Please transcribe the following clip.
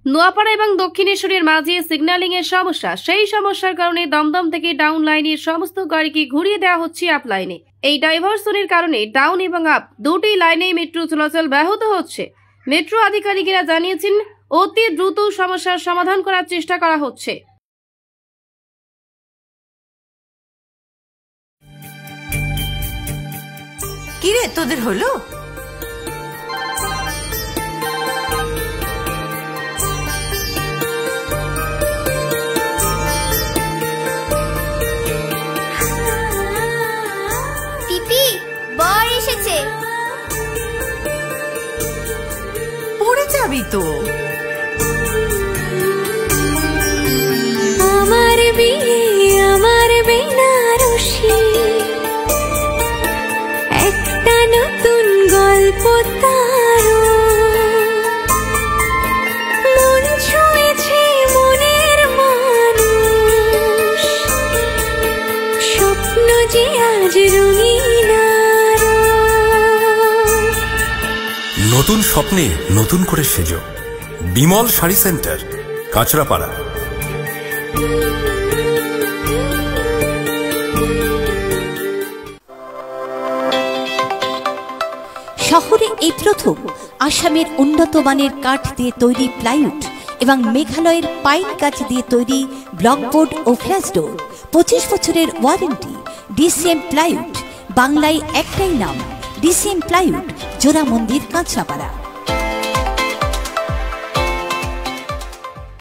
নোয়াপাড়া এবং দক্ষিণেশ্বরের মাঝে সিগন্যালিং এর সমস্যা, সেই সমস্যার কারণে দমদম থেকে ডাউন লাইনের সমস্ত গাড়িকে ঘুরিয়ে দেওয়া হচ্ছে আপ লাইনে। এই ডাইভারশনের কারণে ডাউন এবং আপ দুটি লাইনেই মেট্রো চলাচল ব্যাহত হচ্ছে। মেট্রো আধিকারিকেরা জানিয়েছেন অতি দ্রুত সমস্যার সমাধান করার চেষ্টা করা হচ্ছে। কিরে তোদের হলো? পিপি বর এসেছে। পড়ে যাবি তো। আমার বিয়ে আমার বেনারসি, একটা নতুন গল্প তারও মন ছুঁয়েছে মনের মানুষ, স্বপ্ন যে আজ রঙিন আরো। নতুন স্বপ্নে নতুন করে সেজো। বিমল শাড়ি সেন্টার, কাঁচরাপাড়া। শহরে এই প্রথম আসামের উন্নত মানের কাঠ দিয়ে তৈরি প্লাইউড এবং মেঘালয়ের পাইন গাছ দিয়ে তৈরি ব্লকবোর্ড ও ফ্ল্যাশ ডোর, 25 বছরের ওয়ারেন্টি। ডিসিএম প্লাইউড, বাংলায় একটাই নাম, ডিসিএম প্লাইউড, জোড়া মন্দির, কাঁচরাপাড়া।